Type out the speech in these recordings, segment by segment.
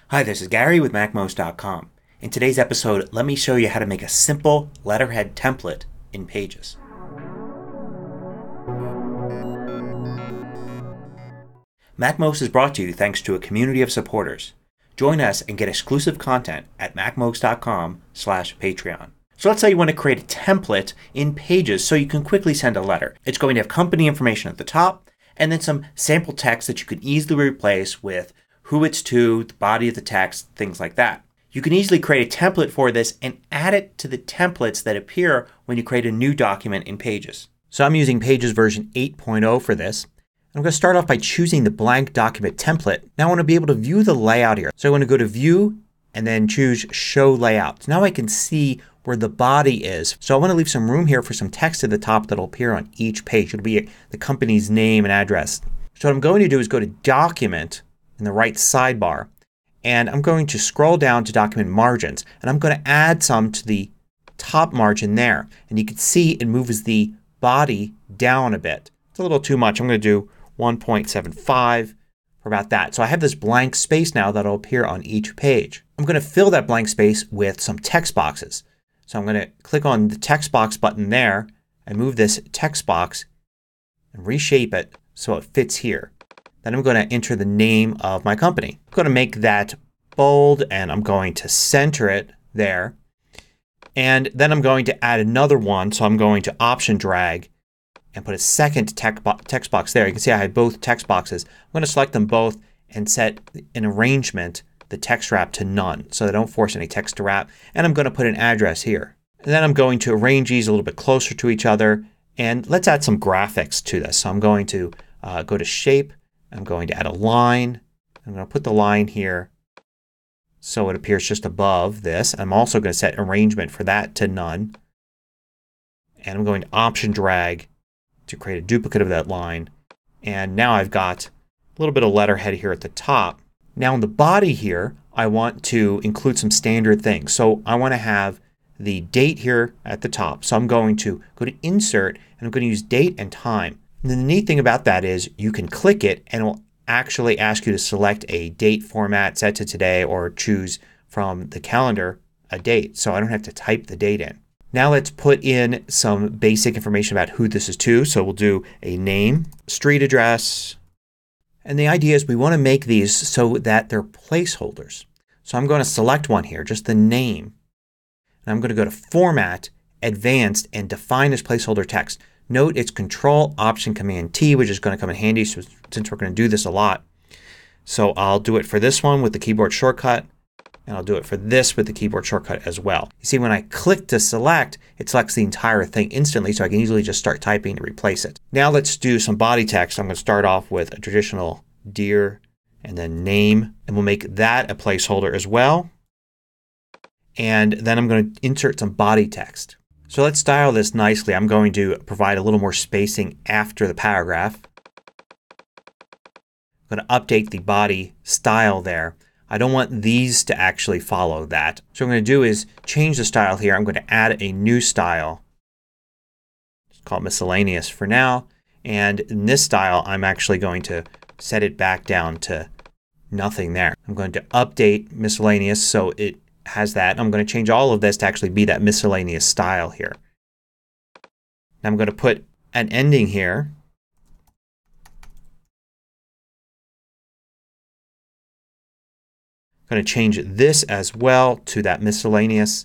Hi, this is Gary with MacMost.com. In today's episode, let me show you how to make a simple letterhead template in Pages. MacMost is brought to you thanks to a community of supporters. Join us and get exclusive content at MacMost.com/Patreon. So let's say you want to create a template in Pages so you can quickly send a letter. It's going to have company information at the top and then some sample text that you can easily replace with who it's to, the body of the text, things like that. You can easily create a template for this and add it to the templates that appear when you create a new document in Pages. So I'm using Pages version 8.0 for this. I'm going to start off by choosing the blank document template. Now I want to be able to view the layout here. So I want to go to View and then choose Show Layout. So now I can see where the body is. So I want to leave some room here for some text at the top that will appear on each page. It'll be the company's name and address. So what I'm going to do is go to Document in the right sidebar and I'm going to scroll down to Document Margins and I'm going to add some to the top margin there. And you can see it moves the body down a bit. It's a little too much. I'm going to do 1.75 for about that. So I have this blank space now that will appear on each page. I'm going to fill that blank space with some text boxes. So I'm going to click on the text box button there and move this text box and reshape it so it fits here. Then I'm going to enter the name of my company. I'm going to make that bold and I'm going to center it there. And then I'm going to add another one. So I'm going to Option Drag and put a second text box there. You can see I had both text boxes. I'm going to select them both and set an arrangement, the text wrap, to none so they don't force any text to wrap. And I'm going to put an address here. And then I'm going to arrange these a little bit closer to each other. And let's add some graphics to this. So I'm going to go to Shape. I'm going to add a line. I'm going to put the line here so it appears just above this. I'm also going to set arrangement for that to none. And I'm going to Option Drag to create a duplicate of that line. And now I've got a little bit of letterhead here at the top. Now in the body here I want to include some standard things. So I want to have the date here at the top. So I'm going to go to Insert and I'm going to use Date and Time. And the neat thing about that is you can click it and it will actually ask you to select a date format set to today or choose from the calendar a date. So I don't have to type the date in. Now let's put in some basic information about who this is to. So we'll do a name, street address, and the idea is we want to make these so that they're placeholders. So I'm going to select one here, just the name. And I'm going to go to Format, Advanced, and define as placeholder text. Note it's Control Option Command T, which is going to come in handy since we're going to do this a lot. So I'll do it for this one with the keyboard shortcut. And I'll do it for this with the keyboard shortcut as well. You see when I click to select it selects the entire thing instantly so I can easily just start typing to replace it. Now let's do some body text. I'm going to start off with a traditional Dear and then name. And we'll make that a placeholder as well. And then I'm going to insert some body text. So let's style this nicely. I'm going to provide a little more spacing after the paragraph. I'm going to update the body style there. I don't want these to actually follow that. So what I'm going to do is change the style here. I'm going to add a new style. Just call it miscellaneous for now. And in this style I'm actually going to set it back down to nothing there. I'm going to update miscellaneous so it has that. I'm going to change all of this to actually be that miscellaneous style here. Now I'm going to put an ending here. I'm going to change this as well to that miscellaneous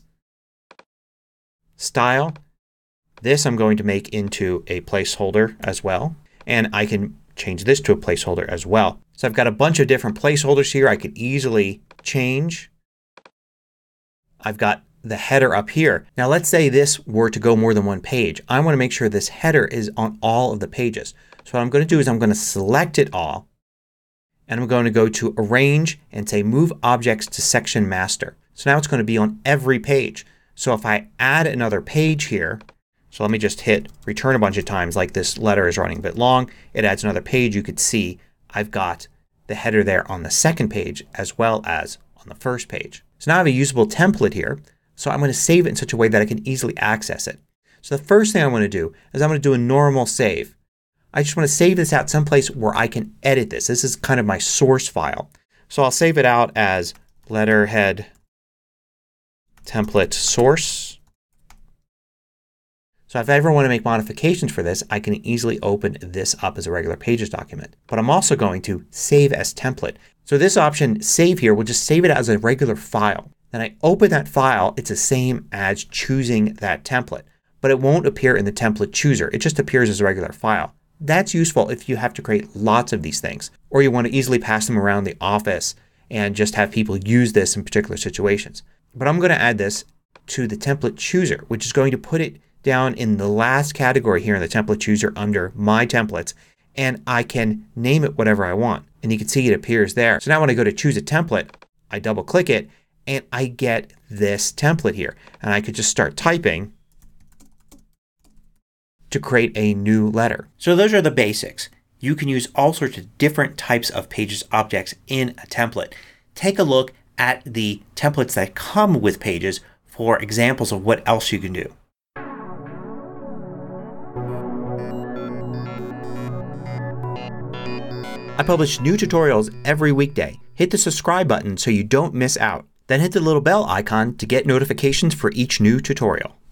style. This I'm going to make into a placeholder as well. And I can change this to a placeholder as well. So I've got a bunch of different placeholders here I could easily change. I've got the header up here. Now let's say this were to go more than one page. I want to make sure this header is on all of the pages. So what I'm going to do is I'm going to select it all and I'm going to go to Arrange and say Move Objects to Section Master. So now it's going to be on every page. So if I add another page here, so let me just hit Return a bunch of times like this letter is running a bit long. It adds another page. You could see I've got the header there on the second page as well as on the first page. So now I have a usable template here. So I'm going to save it in such a way that I can easily access it. So the first thing I want to do is I'm going to do a normal save. I just want to save this out someplace where I can edit this. This is kind of my source file. So I'll save it out as letterhead template source. So if I ever want to make modifications for this, I can easily open this up as a regular Pages document. But I'm also going to save as template. So this option, save here, will just save it as a regular file. Then I open that file. It's the same as choosing that template. But it won't appear in the template chooser. It just appears as a regular file. That's useful if you have to create lots of these things. Or you want to easily pass them around the office and just have people use this in particular situations. But I'm going to add this to the template chooser, which is going to put it down in the last category here in the template chooser under My Templates. And I can name it whatever I want. And you can see it appears there. So now when I go to choose a template, I double click it and I get this template here. And I could just start typing to create a new letter. So those are the basics. You can use all sorts of different types of Pages objects in a template. Take a look at the templates that come with Pages for examples of what else you can do. I publish new tutorials every weekday. Hit the subscribe button so you don't miss out. Then hit the little bell icon to get notifications for each new tutorial.